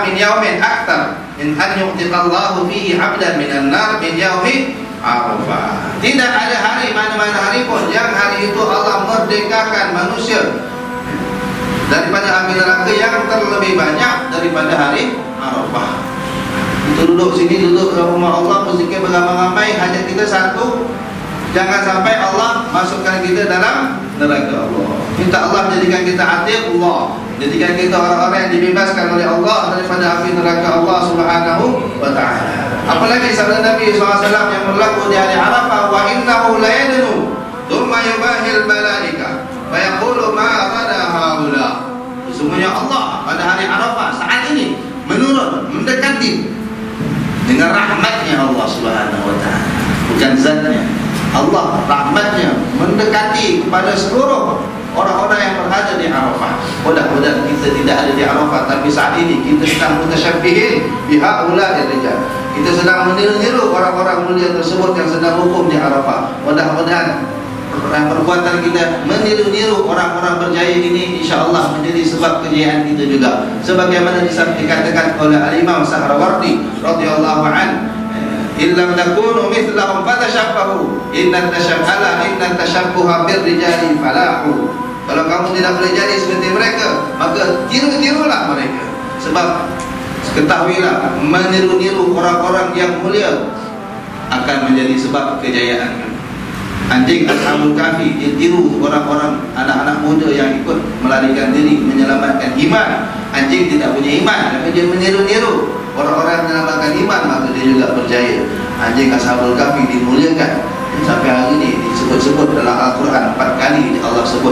min yaumin akthar min an yu'tiqallahu fihi 'abdan minan nar min yaumi Arafah. Tidak ada hari, mana-mana hari pun yang hari itu Allah merdekakan manusia daripada api neraka yang terlebih banyak daripada hari Arafah. Kita duduk sini, duduk dalam rumah Allah, berzikir beramai-ramai, hajat kita satu. Jangan sampai Allah masukkan kita dalam neraka Allah. Minta Allah jadikan kita atiq Allah, jadikan kita orang-orang yang dibebaskan oleh Allah daripada api neraka Allah Subhanahu wa ta'ala. Apalagi sabda Nabi SAW yang berlaku di hari Arafah, wa innahu la yadnu thumma yubahil malaika wa yaqulu ma qada haula. Sesungguhnya Allah pada hari Arafah saat ini menurun, mendekati dengan rahmatnya Allah Subhanahu wa ta'ala, bukan zatnya. Allah rahmatnya mendekati kepada seluruh orang-orang yang berada di Arafah. Mudah-mudahan kita tidak ada di Arafah, tapi saat ini kita sedang mutasyabbihin bihaula'i rijal. Kita sedang meniru-niru orang-orang mulia tersebut yang sedang hukum di Arafah. Mudah-mudahan perbuatan kita meniru-niru orang-orang berjaya ini insya-Allah menjadi sebab kejayaan kita juga. Sebagaimana dikatakan oleh Al-Imam Sahrawardi radhiyallahu anhu, illam takunu mithlahum fatashabbahu inna tashabbuha birrijali falahu. Kalau kamu tidak boleh jadi seperti mereka, maka tiru-tirulah mereka. Sebab ketahuilah, meniru-niru orang-orang yang mulia akan menjadi sebab kejayaan. Anjing Ashabul Kahfi, dia tiru orang-orang anak-anak muda yang ikut melarikan diri menyelamatkan iman. Anjing tidak punya iman, tapi dia meniru-niru orang-orang yang menyelamatkan iman, maka dia juga berjaya. Anjing Ashabul Kahfi dimuliakan sampai hari ini, disebut-sebut dalam Al-Quran 4 kali Allah sebut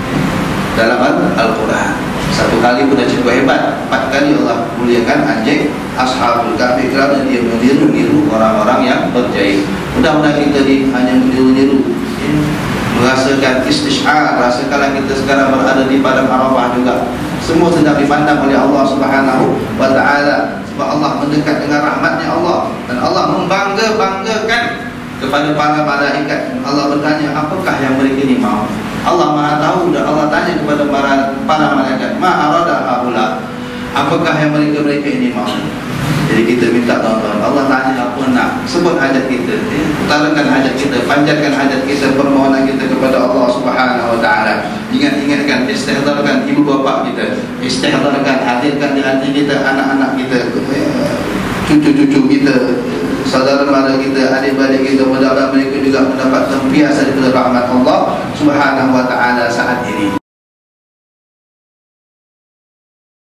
dalam Al-Quran. Satu kali pun dah cukup hebat, 4 kali Allah muliakan anjing Ashabul Kahfi kerana dia meniru-niru orang-orang yang berjaya. Mudah-mudahan kita hanya meniru-niru, merasakan istish'ar, rasakanlah kita sekarang berada di padang Arafah juga. Semua sedang dipandang oleh Allah Subhanahu wa ta'ala. Sebab Allah mendekat dengan rahmatnya Allah, dan Allah membangga-banggakan kepada para malaikat. Allah bertanya, apakah yang mereka ini mau? Allah Maha tahu, dan Allah tanya kepada para malaikat, ma arada haula, apakah yang mereka ini mau? Jadi kita minta tuan-tuan, Allah tanya apa nak, sebut hajat kita, utarakan hajat kita, panjatkan hajat kita, permohonan kita kepada Allah Subhanahu wa ta'ala. Ingat-ingatkan, istihdarkan ibu bapa kita, istihdarkan, hadirkan di hati kita anak-anak kita, cucu-cucu kita, saudara-mara kita, adik-adik kita. Mudah-mudahan mereka juga mendapat tempias daripada rahmat Allah Subhanahu wa ta'ala saat ini.